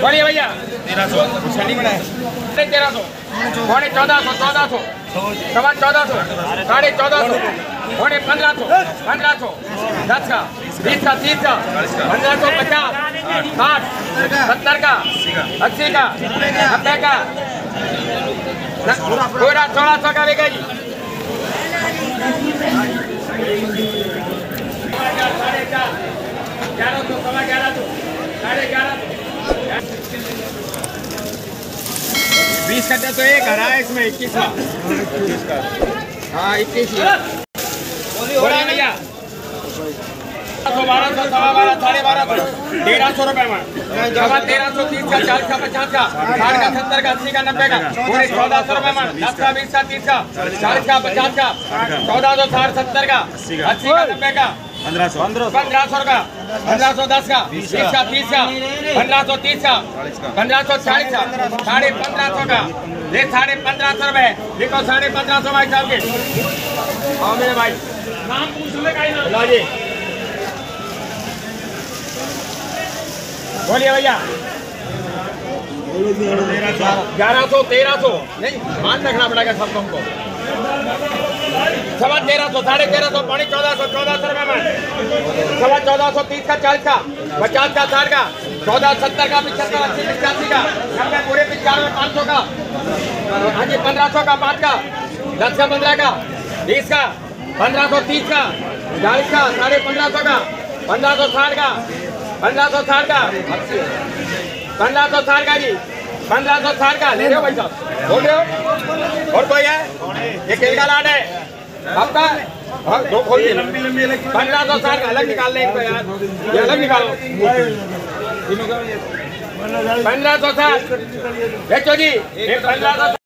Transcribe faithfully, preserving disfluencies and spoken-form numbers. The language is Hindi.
बोलिए भैया। तेरह सौ तेरह सौ पौने चौदह सौ चौदह सौ सवा चौदह सौ साढ़े चौदह सौ पौने पंद्रह सौ पंद्रह सौ दस का बीस का तीस का पंद्रह सौ पचास साठ सत्तर का अस्सी का नब्बे का पूरा सोलह सौ का बिका जी। साढ़े चार ग्यारह सौ सवा ग्यारह सौ साढ़े ग्यारह सौ बीस कट्टे तो एक हरा है इसमें इक्कीस का हाँ इक्कीस भैया बारह सौ सवा बारह साढ़े बारह सौ तेरह सौ रुपए में सवा तेरह सौ तीस का चालीस का पचास का साठ का सत्तर का अस्सी का नब्बे का पूरे चौदह सौ रुपए में दस का बीस का तीस का चालीस का पचास का चौदह सौ साठ सत्तर का अस्सी का नब्बे का पंद्रह सौ पंद्रह सौ का पंद्रह सौ दस का बीस का तीस का पंद्रह सौ तीस का पंद्रह सौ चालीस का साढ़े पंद्रह सौ का ये साढ़े पंद्रह सौ रुपए देखो साढ़े पंद्रह सौ भाई साहब के हाँ मेरे भाई नाम पूछ लो जी बोलिए भैया। ग्यारह सौ तेरह सौ नहीं मान रखना पड़ेगा सब तुमको सवा तेरह सौ साढ़े तेरह सौ पौने चौदह सौ चौदह सौ रुपए में सवा चौदह सौ तीस का चालीस का पचास का साठ का चौदह सत्तर का पिछहत्तर अस्सी पचासी का नब्बे पूरे पिचानवे पाँच सौ का हाँ जी पंद्रह सौ का पाँच का दस का पंद्रह का बीस का पंद्रह सौ तीस का चालीस का साढ़े पंद्रह सौ का पंद्रह सौ साठ का पंद्रह सौ साठ का पंद्रह सौ साठ का जी पंद्रह सौ साठ का ले रहे हो भाई साहब बोल रहे हो और कोई है ये किस का लाड है आपका दो खोल पंद्रह सौ साठ का अलग निकाल लें इनको यार ये अलग निकालो पंद्रह सौ साठ बेचो जी पंद्रह सौ